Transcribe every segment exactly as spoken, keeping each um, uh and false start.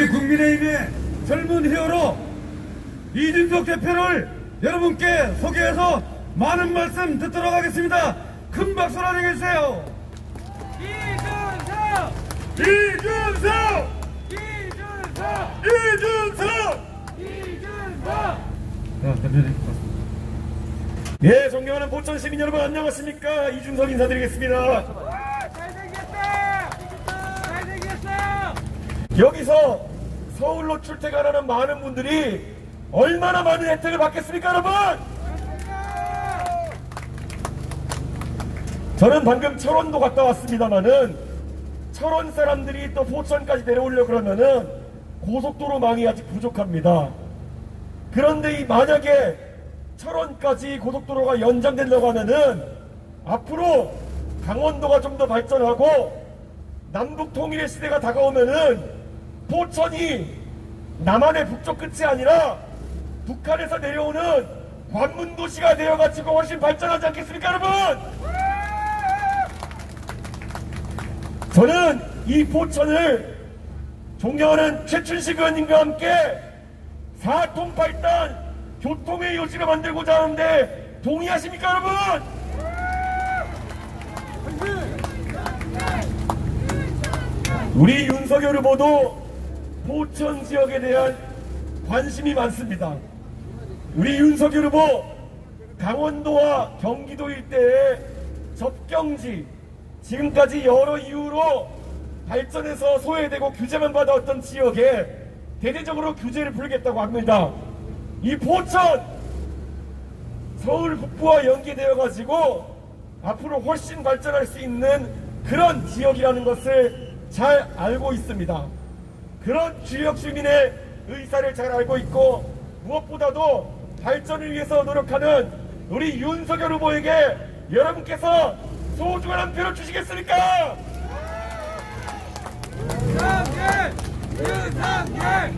국민의힘의 젊은 히어로 이준석 대표를 여러분께 소개해서 많은 말씀 듣도록 하겠습니다. 큰 박수로 환영해주세요. 이준석! 이준석! 이준석! 이준석! 이준석! 자, 대표님. 예, 존경하는 포천 시민 여러분 안녕하십니까? 이준석 인사드리겠습니다. 와, 잘생겼다! 잘생겼어! 여기서 서울로 출퇴근하는 많은 분들이 얼마나 많은 혜택을 받겠습니까, 여러분? 저는 방금 철원도 갔다 왔습니다만은 철원 사람들이 또 포천까지 내려오려고 그러면은 고속도로망이 아직 부족합니다. 그런데 이 만약에 철원까지 고속도로가 연장된다고 하면은 앞으로 강원도가 좀 더 발전하고 남북 통일의 시대가 다가오면은 포천이 남한의 북쪽 끝이 아니라 북한에서 내려오는 관문도시가 되어가지고 훨씬 발전하지 않겠습니까, 여러분? 저는 이 포천을 존경하는 최춘식 의원님과 함께 사통팔단 교통의 요지를 만들고자 하는데 동의하십니까, 여러분? 우리 윤석열 후보도 포천 지역에 대한 관심이 많습니다. 우리 윤석열 후보 강원도와 경기도 일대의 접경지, 지금까지 여러 이유로 발전해서 소외되고 규제만 받아왔던 지역에 대대적으로 규제를 풀겠다고 합니다. 이 포천 서울 북부와 연계되어 가지고 앞으로 훨씬 발전할 수 있는 그런 지역이라는 것을 잘 알고 있습니다. 그런 지역 주민의 의사를 잘 알고 있고 무엇보다도 발전을 위해서 노력하는 우리 윤석열 후보에게 여러분께서 소중한 한 표를 주시겠습니까? 윤석열! 윤석열!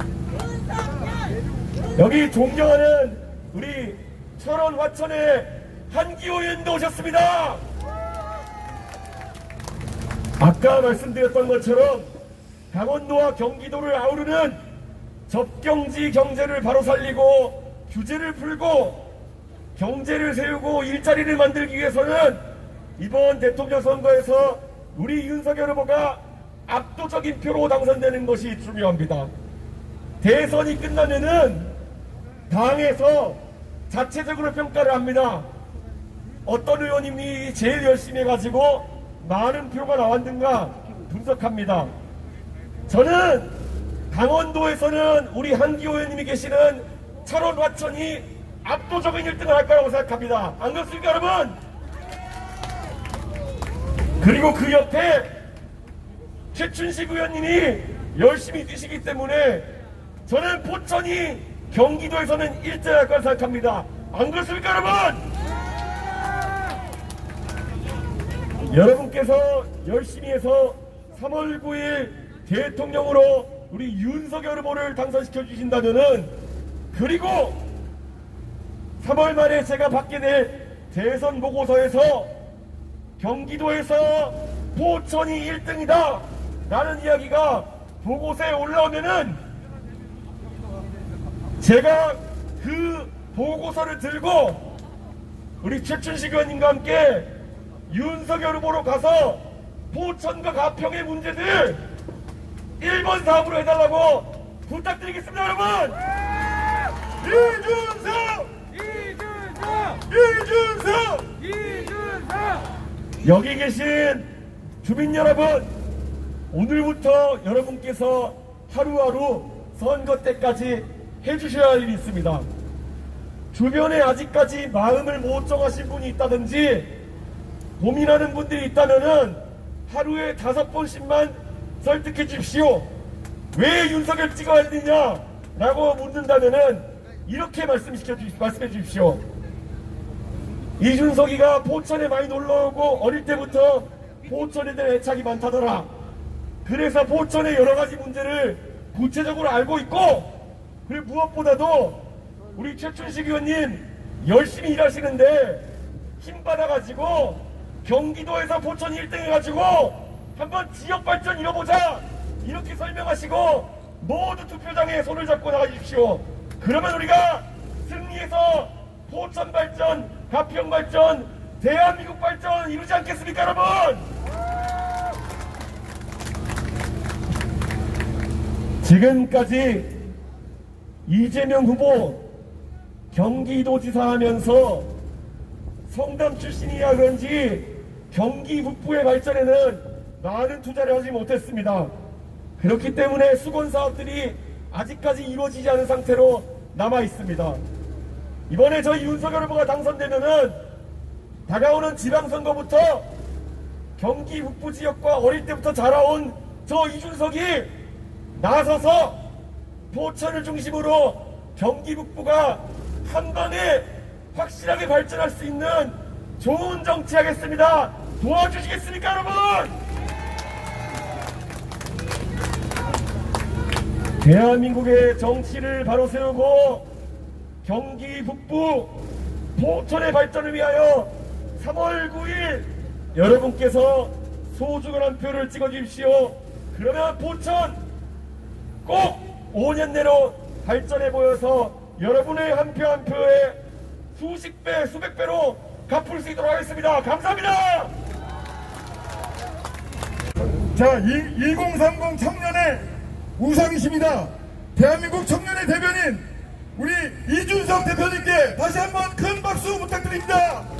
여기 존경하는 우리 철원 화천의 한기호 의원도 오셨습니다. 아까 말씀드렸던 것처럼 강원도와 경기도를 아우르는 접경지 경제를 바로 살리고 규제를 풀고 경제를 세우고 일자리를 만들기 위해서는 이번 대통령 선거에서 우리 윤석열 후보가 압도적인 표로 당선되는 것이 중요합니다. 대선이 끝나면은 당에서 자체적으로 평가를 합니다. 어떤 의원님이 제일 열심히 해가지고 많은 표가 나왔는가 분석합니다. 저는 강원도에서는 우리 한기호 의원님이 계시는 철원 화천이 압도적인 일 등을 할 거라고 생각합니다. 안 그렇습니까, 여러분? 그리고 그 옆에 최춘식 의원님이 열심히 뛰시기 때문에 저는 포천이 경기도에서는 일 등 할 거라고 생각합니다. 안 그렇습니까, 여러분? 여러분께서 열심히 해서 삼월 구일 대통령으로 우리 윤석열 후보를 당선시켜 주신다면은, 그리고 삼월 말에 제가 받게 될 대선 보고서에서 경기도에서 포천이 일 등이다 라는 이야기가 보고서에 올라오면은 제가 그 보고서를 들고 우리 최춘식 의원님과 함께 윤석열 후보로 가서 포천과 가평의 문제들 일 번 사업으로 해달라고 부탁드리겠습니다, 여러분! 이준석! 이준석! 이준석! 이준석! 여기 계신 주민 여러분, 오늘부터 여러분께서 하루하루 선거 때까지 해주셔야 할 일이 있습니다. 주변에 아직까지 마음을 못 정하신 분이 있다든지 고민하는 분들이 있다면은 하루에 다섯 번씩만 설득해 주십시오. 왜 윤석열 찍어야 되냐 라고 묻는다면은 이렇게 말씀시켜 주, 말씀해 주십시오. 이준석이가 포천에 많이 놀러오고 어릴 때부터 포천에 대한 애착이 많다더라. 그래서 포천의 여러가지 문제를 구체적으로 알고 있고, 그리고 무엇보다도 우리 최춘식 의원님 열심히 일하시는데 힘받아가지고 경기도에서 포천 일 등 해가지고 한번 지역발전 이뤄보자 이렇게 설명하시고 모두 투표장에 손을 잡고 나가주십시오. 그러면 우리가 승리해서 포천 발전, 가평 발전, 대한민국 발전 이루지 않겠습니까, 여러분? 지금까지 이재명 후보 경기도지사 하면서 성남 출신이라 그런지 경기 북부의 발전에는 많은 투자를 하지 못했습니다. 그렇기 때문에 수건 사업들이 아직까지 이루어지지 않은 상태로 남아 있습니다. 이번에 저희 윤석열 후보가 당선되면은 다가오는 지방선거부터 경기 북부 지역과 어릴 때부터 자라온 저 이준석이 나서서 포천을 중심으로 경기 북부가 한 번에 확실하게 발전할 수 있는 좋은 정치 하겠습니다. 도와주시겠습니까, 여러분? 대한민국의 정치를 바로 세우고 경기 북부 포천의 발전을 위하여 삼월 구일 여러분께서 소중한 한 표를 찍어주십시오. 그러면 포천 꼭 오 년 내로 발전해 보여서 여러분의 한 표 한 표에 수십 배, 수백 배로 갚을 수 있도록 하겠습니다. 감사합니다. 자, 이공삼공 청년의 우상이십니다. 대한민국 청년의 대변인 우리 이준석 대표님께 다시 한번 큰 박수 부탁드립니다.